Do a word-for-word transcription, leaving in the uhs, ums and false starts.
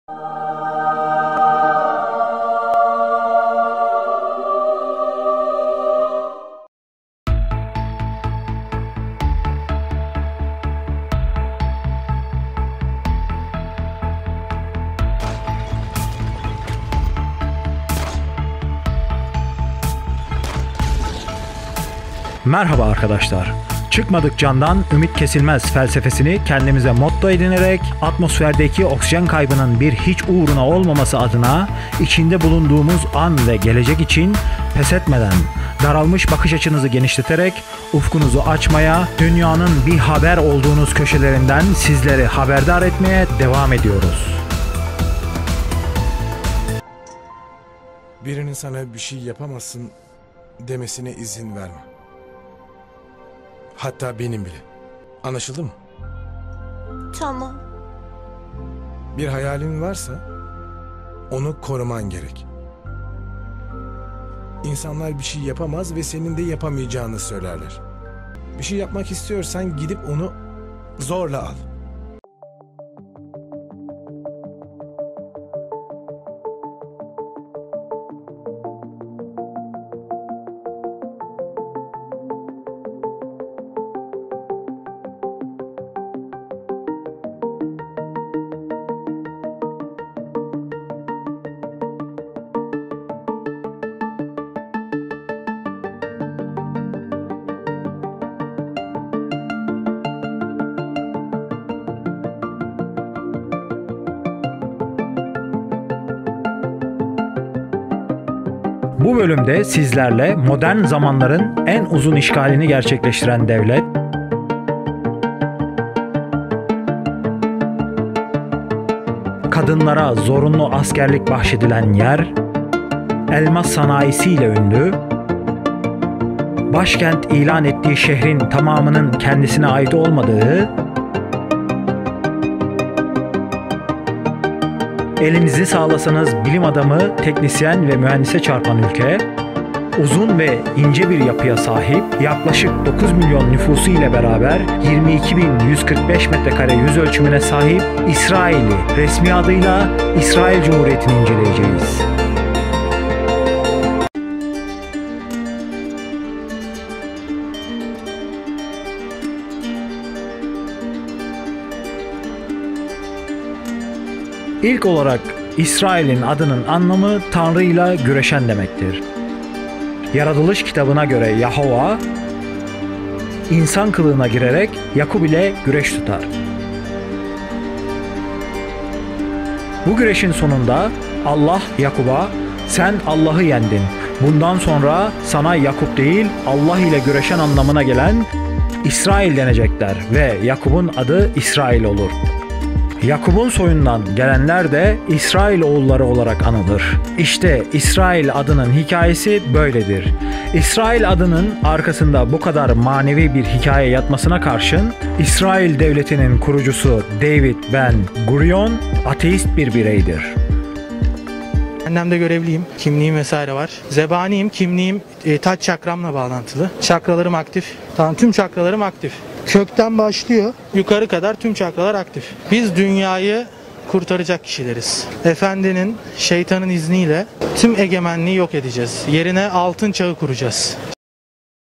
Merhaba arkadaşlar. Çıkmadık candan ümit kesilmez felsefesini kendimize motto edinerek atmosferdeki oksijen kaybının bir hiç uğruna olmaması adına içinde bulunduğumuz an ve gelecek için pes etmeden, daralmış bakış açınızı genişleterek ufkunuzu açmaya, dünyanın bir haber olduğunuz köşelerinden sizleri haberdar etmeye devam ediyoruz. Birinin sana bir şey yapamazsın demesine izin verme. Hatta benim bile. Anlaşıldı mı? Tamam. Bir hayalin varsa onu koruman gerek. İnsanlar bir şey yapamaz ve senin de yapamayacağını söylerler. Bir şey yapmak istiyorsan gidip onu zorla al. Bu bölümde sizlerle modern zamanların en uzun işgalini gerçekleştiren devlet, kadınlara zorunlu askerlik bahşedilen yer, elmas sanayisiyle ünlü, başkent ilan ettiği şehrin tamamının kendisine ait olmadığı, elinizi sağlasanız bilim adamı, teknisyen ve mühendise çarpan ülke, uzun ve ince bir yapıya sahip, yaklaşık dokuz milyon nüfusu ile beraber yirmi iki bin yüz kırk beş metrekare yüz ölçümüne sahip İsrail'i, resmi adıyla İsrail Cumhuriyeti'ni inceleyeceğiz. İlk olarak İsrail'in adının anlamı Tanrı'yla güreşen demektir. Yaratılış kitabına göre Yahova, insan kılığına girerek Yakub ile güreş tutar. Bu güreşin sonunda Allah Yakub'a "Sen Allah'ı yendin. Bundan sonra sana Yakub değil Allah ile güreşen" anlamına gelen İsrail denecekler ve Yakub'un adı İsrail olur. Yakub'un soyundan gelenler de İsrail oğulları olarak anılır. İşte İsrail adının hikayesi böyledir. İsrail adının arkasında bu kadar manevi bir hikaye yatmasına karşın, İsrail devletinin kurucusu David Ben Gurion ateist bir bireydir. Annemde görevliyim, kimliğim vesaire var. Zebaniyim, kimliğim e, taç çakramla bağlantılı. Çakralarım aktif. Tamam, tüm çakralarım aktif. Kökten başlıyor, yukarı kadar tüm çakralar aktif. Biz dünyayı kurtaracak kişileriz. Efendinin, şeytanın izniyle tüm egemenliği yok edeceğiz. Yerine altın çağı kuracağız.